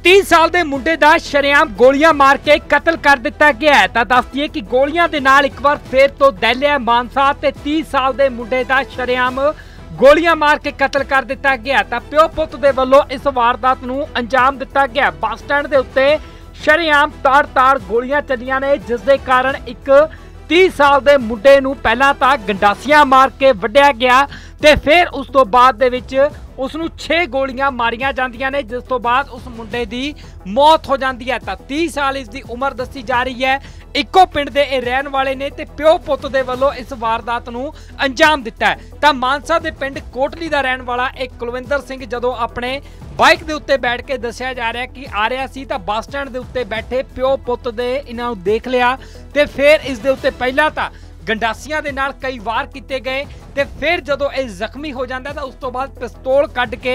30 ਸਾਲ ਦੇ ਮੁੰਡੇ ਦਾ ਸ਼ਰੇਆਮ ਗੋਲੀਆਂ ਮਾਰ ਕੇ ਕਤਲ ਕਰ ਦਿੱਤਾ ਗਿਆ ਹੈ। ਤਾਂ ਦੱਸ ਦਈਏ ਕਿ ਗੋਲੀਆਂ ਦੇ ਨਾਲ ਇੱਕ ਵਾਰ ਫੇਰ ਤੋਂ ਦਹਿਲਿਆ ਮਾਨਸਾ ਤੇ 30 ਸਾਲ ਦੇ ਮੁੰਡੇ ਦਾ ਸ਼ਰੇਆਮ ਗੋਲੀਆਂ ਮਾਰ ਕੇ ਕਤਲ ਕਰ ਦਿੱਤਾ ਗਿਆ। ਤਾਂ ਪਿਓ ਪੁੱਤ ਦੇ ਵੱਲੋਂ ਇਸ ਵਾਰਦਾਤ ਨੂੰ ਅੰਜਾਮ ਦਿੱਤਾ ਗਿਆ। ਬੱਸ ਸਟੈਂਡ ਦੇ ਉੱਤੇ ਸ਼ਰੇਆਮ ਤਾੜ-ਤਾੜ ਗੋਲੀਆਂ ਚੱਲੀਆਂ ਨੇ, ਜਿਸ ਦੇ ਕਾਰਨ ਇੱਕ 30 ਸਾਲ ਦੇ ਮੁੰਡੇ ਨੂੰ ਪਹਿਲਾਂ ਤਾਂ ਗੰਡਾਸੀਆਂ ਮਾਰ ਕੇ ਵੱਢਿਆ ਗਿਆ ਤੇ ਫਿਰ ਉਸ ਤੋਂ ਬਾਅਦ ਦੇ ਵਿੱਚ ਉਸ ਨੂੰ 6 ਗੋਲੀਆਂ ਮਾਰੀਆਂ ਜਾਂਦੀਆਂ ਨੇ, ਜਿਸ ਤੋਂ ਬਾਅਦ ਉਸ ਮੁੰਡੇ ਦੀ ਮੌਤ ਹੋ ਜਾਂਦੀ ਹੈ। ਤਾਂ 30 ਸਾਲ ਇਸ ਦੀ ਉਮਰ ਦੱਸੀ ਜਾ ਰਹੀ ਹੈ। ਇੱਕੋ ਪਿੰਡ ਦੇ ਇਹ ਰਹਿਣ ਵਾਲੇ ਨੇ ਤੇ ਪਿਓ ਪੁੱਤ ਦੇ ਵੱਲੋਂ ਇਸ ਵਾਰਦਾਤ ਨੂੰ ਅੰਜਾਮ ਦਿੱਤਾ ਹੈ। ਤਾਂ ਮਾਨਸਾ ਦੇ ਪਿੰਡ ਕੋਟਲੀ ਦਾ ਰਹਿਣ ਵਾਲਾ ਇਹ ਕੁਲਵਿੰਦਰ ਸਿੰਘ ਜਦੋਂ ਆਪਣੇ ਬਾਈਕ ਦੇ ਉੱਤੇ ਬੈਠ ਕੇ ਦੱਸਿਆ ਜਾ ਰਿਹਾ ਕਿ ਆ ਰਿਹਾ ਸੀ ਤਾਂ ਬੱਸ ਸਟੈਂਡ ਦੇ ਉੱਤੇ ਬੈਠੇ ਪਿਓ ਪੁੱਤ ਦੇ ਇਹਨਾਂ ਨੂੰ ਦੇਖ ਲਿਆ ਤੇ ਫਿਰ ਇਸ ਦੇ ਉੱਤੇ ਪਹਿਲਾਂ ਤਾਂ ਗੰਡਾਸੀਆਂ ਦੇ ਨਾਲ ਕਈ ਵਾਰ ਕੀਤੇ ਗਏ ਤੇ ਫਿਰ ਜਦੋਂ ਇਹ ਜ਼ਖਮੀ ਹੋ ਜਾਂਦਾ ਤਾਂ ਉਸ ਤੋਂ ਬਾਅਦ ਪਿਸਤੌਲ ਕੱਢ ਕੇ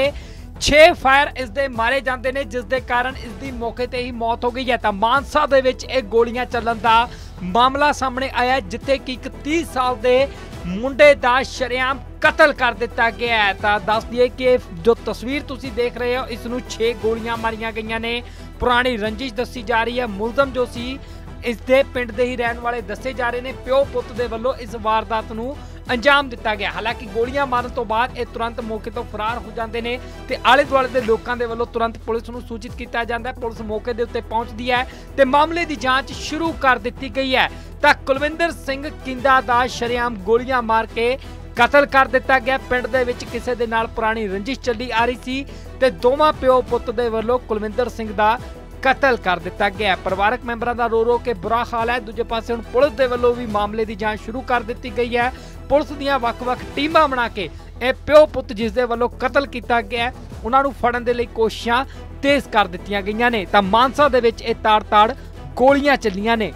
6 ਫਾਇਰ ਇਸ ਦੇ ਮਾਰੇ ਜਾਂਦੇ ਨੇ, ਜਿਸ ਦੇ ਕਾਰਨ ਇਸ ਦੀ ਮੌਕੇ ਤੇ ਹੀ ਮੌਤ ਹੋ ਗਈ ਹੈ। ਤਾਂ ਮਾਨਸਾ ਦੇ ਵਿੱਚ ਇਹ ਗੋਲੀਆਂ ਚੱਲਣ ਦਾ ਮਾਮਲਾ ਸਾਹਮਣੇ ਆਇਆ, ਜਿੱਥੇ ਕਿ ਇੱਕ 30 ਸਾਲ ਦੇ ਮੁੰਡੇ ਦਾ ਸ਼ਰੇਆਮ ਕਤਲ ਕਰ ਦਿੱਤਾ ਗਿਆ ਹੈ। ਤਾਂ ਦੱਸ ਦਈਏ ਕਿ ਜੋ ਤਸਵੀਰ ਤੁਸੀਂ ਦੇਖ ਰਹੇ ਹੋ ਇਸ ਨੂੰ 6 ਗੋਲੀਆਂ ਮਾਰੀਆਂ ਗਈਆਂ ਨੇ। ਪੁਰਾਣੀ ਰੰਜਿਸ਼ ਦੱਸੀ ਜਾ ਰਹੀ ਹੈ। ਮੁਲਜ਼ਮ ਜੋ ਸੀ ਇਸ ਦੇ ਪਿੰਡ ਦੇ ਹੀ ਰਹਿਣ ਵਾਲੇ ਦੱਸੇ ਜਾ ਰਹੇ ਨੇ। ਪਿਓ ਪੁੱਤ ਦੇ ਵੱਲੋਂ ਇਸ ਵਾਰਦਾਤ ਨੂੰ ਅੰਜਾਮ ਦਿੱਤਾ ਗਿਆ। ਹਾਲਾਂਕਿ ਗੋਲੀਆਂ ਮਾਰਨ ਤੋਂ ਬਾਅਦ ਇਹ ਤੁਰੰਤ ਮੌਕੇ ਤੋਂ ਫਰਾਰ ਹੋ ਜਾਂਦੇ ਨੇ ਤੇ ਆਲੇ ਦੁਆਲੇ ਦੇ ਲੋਕਾਂ ਦੇ ਵੱਲੋਂ ਤੁਰੰਤ ਪੁਲਿਸ ਨੂੰ ਸੂਚਿਤ ਕੀਤਾ ਜਾਂਦਾ ਹੈ। ਪੁਲਿਸ ਮੌਕੇ ਦੇ ਉੱਤੇ ਪਹੁੰਚਦੀ ਹੈ ਤੇ ਮਾਮਲੇ ਦੀ ਜਾਂਚ ਸ਼ੁਰੂ ਕਰ ਦਿੱਤੀ ਗਈ ਹੈ। ਤਾਂ ਕੁਲਵਿੰਦਰ ਸਿੰਘ ਕਿੰਦਾ ਦਾ ਸ਼ਰੇਆਮ ਗੋਲੀਆਂ ਮਾਰ ਕੇ ਕਤਲ ਕਰ ਦਿੱਤਾ ਗਿਆ। ਪਿੰਡ ਦੇ ਵਿੱਚ ਕਿਸੇ ਦੇ ਨਾਲ ਪੁਰਾਣੀ ਰੰਜਿਸ਼ ਚੱਲੀ ਆ ਰਹੀ ਸੀ ਤੇ ਦੋਵਾਂ ਪਿਓ ਪੁੱਤ ਦੇ ਵੱਲੋਂ ਕੁਲਵਿੰਦਰ ਸਿੰਘ ਦਾ ਕਤਲ ਕਰ ਦਿੱਤਾ ਗਿਆ। ਪਰਿਵਾਰਕ ਮੈਂਬਰਾਂ ਦਾ ਰੋ ਕੇ ਬੁਰਾ ਹਾਲ ਹੈ। ਦੂਜੇ ਪਾਸੇ ਹੁਣ ਪੁਲਿਸ ਦੇ ਵੱਲੋਂ ਵੀ ਮਾਮਲੇ ਦੀ ਜਾਂਚ ਸ਼ੁਰੂ ਕਰ ਦਿੱਤੀ ਗਈ ਹੈ। ਪੁਲਿਸ ਦੀਆਂ ਵੱਖ-ਵੱਖ ਟੀਮਾਂ ਬਣਾ ਕੇ ਇਹ ਪਿਓ ਪੁੱਤ ਜਿਸ ਦੇ ਵੱਲੋਂ ਕਤਲ ਕੀਤਾ ਗਿਆ ਉਹਨਾਂ ਨੂੰ ਫੜਨ ਦੇ ਲਈ ਕੋਸ਼ਿਸ਼ਾਂ ਤੇਜ਼ ਕਰ ਦਿੱਤੀਆਂ ਗਈਆਂ ਨੇ। ਤਾਂ ਮਾਨਸਾ ਦੇ ਵਿੱਚ ਇਹ ਤਾੜ-ਤਾੜ ਗੋਲੀਆਂ ਚੱਲੀਆਂ ਨੇ।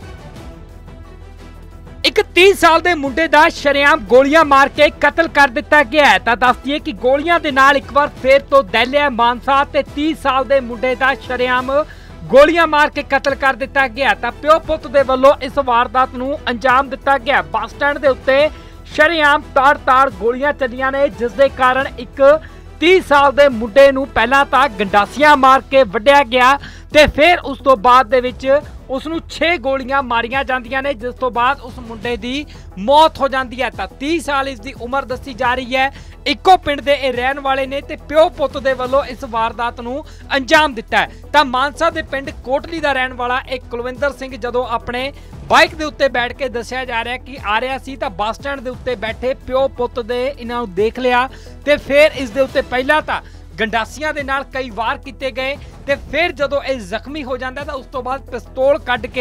ਇੱਕ 30 ਸਾਲ ਦੇ ਮੁੰਡੇ ਦਾ ਸ਼ਰੇਆਮ ਗੋਲੀਆਂ ਮਾਰ ਕੇ ਕਤਲ ਕਰ ਦਿੱਤਾ ਗਿਆ ਹੈ। ਤਾਂ ਦੱਸ ਦਈਏ ਕਿ ਗੋਲੀਆਂ ਦੇ ਨਾਲ ਇੱਕ ਵਾਰ ਫੇਰ ਤੋਂ ਦਹਿਲਿਆ ਮਾਨਸਾ ਤੇ 30 ਸਾਲ ਦੇ ਮੁੰਡੇ ਦਾ ਸ਼ਰੇਆਮ ਗੋਲੀਆਂ ਮਾਰ ਕੇ ਕਤਲ ਕਰ ਦਿੱਤਾ ਗਿਆ। ਤਾਂ ਪਿਓ ਪੁੱਤ ਦੇ ਵੱਲੋਂ ਇਸ ਵਾਰਦਾਤ ਨੂੰ ਅੰਜਾਮ ਦਿੱਤਾ ਗਿਆ। ਬੱਸ ਸਟੈਂਡ ਦੇ ਉੱਤੇ ਸ਼ਰੇਆਮ ਤਾੜ-ਤਾੜ ਗੋਲੀਆਂ ਚੱਲੀਆਂ ਨੇ, ਜਿਸ ਦੇ ਕਾਰਨ ਇੱਕ 30 ਸਾਲ ਦੇ ਮੁੰਡੇ ਨੂੰ ਪਹਿਲਾਂ ਤਾਂ ਗੰਡਾਸੀਆਂ ਮਾਰ ਕੇ ਵੱਢਿਆ ਗਿਆ ਤੇ ਫਿਰ ਉਸ ਤੋਂ ਬਾਅਦ ਦੇ ਵਿੱਚ ਉਸ ਨੂੰ 6 ਗੋਲੀਆਂ ਮਾਰੀਆਂ ਜਾਂਦੀਆਂ ਨੇ, ਜਿਸ ਤੋਂ ਬਾਅਦ ਉਸ ਮੁੰਡੇ ਦੀ ਮੌਤ ਹੋ ਜਾਂਦੀ ਹੈ। ਤਾਂ 30 ਸਾਲ ਇਸ ਦੀ ਉਮਰ ਦੱਸੀ ਜਾ ਰਹੀ ਹੈ। ਇੱਕੋ ਪਿੰਡ ਦੇ ਇਹ ਰਹਿਣ ਵਾਲੇ ਨੇ ਤੇ ਪਿਓ ਪੁੱਤ ਦੇ ਵੱਲੋਂ ਇਸ ਵਾਰਦਾਤ ਨੂੰ ਅੰਜਾਮ ਦਿੱਤਾ ਹੈ। ਤਾਂ ਮਾਨਸਾ ਦੇ ਪਿੰਡ ਕੋਟਲੀ ਦਾ ਰਹਿਣ ਵਾਲਾ ਇਹ ਕੁਲਵਿੰਦਰ ਸਿੰਘ ਜਦੋਂ ਆਪਣੇ ਬਾਈਕ ਦੇ ਉੱਤੇ ਬੈਠ ਕੇ ਦੱਸਿਆ ਜਾ ਰਿਹਾ ਕਿ ਆ ਰਿਹਾ ਸੀ ਤਾਂ ਬੱਸ ਸਟੈਂਡ ਦੇ ਉੱਤੇ ਬੈਠੇ ਪਿਓ ਪੁੱਤ ਦੇ ਇਹਨਾਂ ਨੂੰ ਦੇਖ ਲਿਆ ਤੇ ਫਿਰ ਇਸ ਦੇ ਉੱਤੇ ਪਹਿਲਾਂ ਤਾਂ ਗੰਡਾਸੀਆਂ ਦੇ ਨਾਲ ਕਈ ਵਾਰ ਕੀਤੇ ਗਏ ਤੇ ਫਿਰ ਜਦੋਂ ਇਹ ਜ਼ਖਮੀ ਹੋ ਜਾਂਦਾ ਤਾਂ ਉਸ ਤੋਂ ਬਾਅਦ ਪਿਸਤੌਲ ਕੱਢ ਕੇ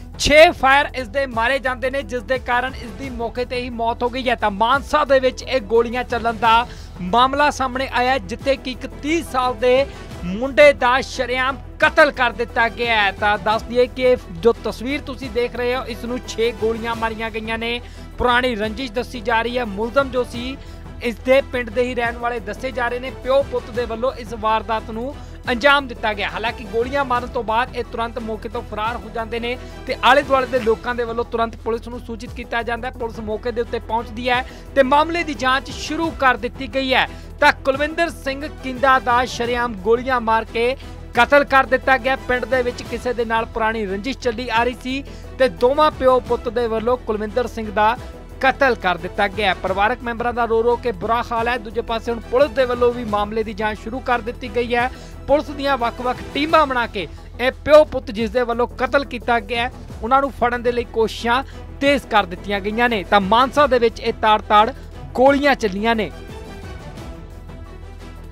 6 ਫਾਇਰ ਇਸ ਦੇ ਮਾਰੇ ਜਾਂਦੇ ਨੇ, ਜਿਸ ਦੇ ਕਾਰਨ ਇਸ ਦੀ ਮੌਕੇ ਤੇ ਹੀ ਮੌਤ ਹੋ ਗਈ ਹੈ। ਤਾਂ ਮਾਨਸਾ ਦੇ ਵਿੱਚ ਇਹ ਗੋਲੀਆਂ ਚੱਲਣ ਦਾ ਮਾਮਲਾ ਸਾਹਮਣੇ ਆਇਆ, ਜਿੱਥੇ ਕਿ ਇੱਕ 30 ਸਾਲ ਦੇ ਮੁੰਡੇ ਦਾ ਸ਼ਰੇਆਮ ਕਤਲ ਕਰ ਦਿੱਤਾ ਗਿਆ ਹੈ। ਤਾਂ ਦੱਸ ਦਈਏ ਕਿ ਜੋ ਤਸਵੀਰ ਤੁਸੀਂ ਦੇਖ ਰਹੇ ਹੋ ਇਸ ਨੂੰ 6 ਗੋਲੀਆਂ ਮਾਰੀਆਂ ਗਈਆਂ ਨੇ। ਪੁਰਾਣੀ ਰੰਜਿਸ਼ ਦੱਸੀ ਜਾ ਰਹੀ ਹੈ। ਮੁਲਜ਼ਮ ਜੋ ਸੀ ਇਸ ਦੇ ਪਿੰਡ ਦੇ ਹੀ ਰਹਿਣ ਵਾਲੇ ਦੱਸੇ ਜਾ ਰਹੇ ਨੇ। ਪਿਓ ਪੁੱਤ ਦੇ ਵੱਲੋਂ ਇਸ ਵਾਰਦਾਤ ਨੂੰ ਅੰਜਾਮ ਦਿੱਤਾ ਗਿਆ। ਹਾਲਾਂਕਿ ਗੋਲੀਆਂ ਮਾਰਨ ਤੋਂ ਬਾਅਦ ਇਹ ਤੁਰੰਤ ਮੌਕੇ ਤੋਂ ਫਰਾਰ ਹੋ ਜਾਂਦੇ ਨੇ ਤੇ ਆਲੇ ਦੁਆਲੇ ਦੇ ਲੋਕਾਂ ਦੇ ਵੱਲੋਂ ਤੁਰੰਤ ਪੁਲਿਸ ਨੂੰ ਸੂਚਿਤ ਕੀਤਾ ਜਾਂਦਾ ਹੈ। ਪੁਲਿਸ ਮੌਕੇ ਦੇ ਉੱਤੇ ਪਹੁੰਚਦੀ ਹੈ ਤੇ ਮਾਮਲੇ ਦੀ ਜਾਂਚ ਸ਼ੁਰੂ ਕਰ ਦਿੱਤੀ ਗਈ ਹੈ। ਤਾਂ ਕੁਲਵਿੰਦਰ ਸਿੰਘ ਕਿੰਦਾ ਦਾ ਸ਼ਰੇਆਮ ਗੋਲੀਆਂ ਮਾਰ ਕੇ ਕਤਲ ਕਰ ਦਿੱਤਾ ਗਿਆ। ਪਿੰਡ ਦੇ ਵਿੱਚ ਕਿਸੇ ਦੇ ਨਾਲ ਪੁਰਾਣੀ ਰੰਜਿਸ਼ ਚੱਲੀ ਆ ਰਹੀ ਸੀ ਤੇ ਦੋਵਾਂ ਪਿਓ ਪੁੱਤ ਦੇ ਵੱਲੋਂ ਕੁਲਵਿੰਦਰ ਸਿੰਘ ਦਾ ਕਤਲ ਕਰ ਦਿੱਤਾ ਗਿਆ। ਪਰਿਵਾਰਕ ਮੈਂਬਰਾਂ ਦਾ ਰੋ ਕੇ ਬੁਰਾ ਹਾਲ ਹੈ। ਦੂਜੇ ਪਾਸੇ ਹੁਣ ਪੁਲਿਸ ਦੇ ਵੱਲੋਂ ਵੀ ਮਾਮਲੇ ਦੀ ਜਾਂਚ ਸ਼ੁਰੂ ਕਰ ਦਿੱਤੀ ਗਈ ਹੈ। ਪੁਲਿਸ ਦੀਆਂ ਵੱਖ-ਵੱਖ ਟੀਮਾਂ ਬਣਾ ਕੇ ਇਹ ਪਿਓ ਪੁੱਤ ਜਿਸ ਦੇ ਵੱਲੋਂ ਕਤਲ ਕੀਤਾ ਗਿਆ ਉਹਨਾਂ ਨੂੰ ਫੜਨ ਦੇ ਲਈ ਕੋਸ਼ਿਸ਼ਾਂ ਤੇਜ਼ ਕਰ ਦਿੱਤੀਆਂ ਗਈਆਂ ਨੇ। ਤਾਂ ਮਾਨਸਾ ਦੇ ਵਿੱਚ ਇਹ ਤਾੜ-ਤਾੜ ਗੋਲੀਆਂ ਚੱਲੀਆਂ ਨੇ।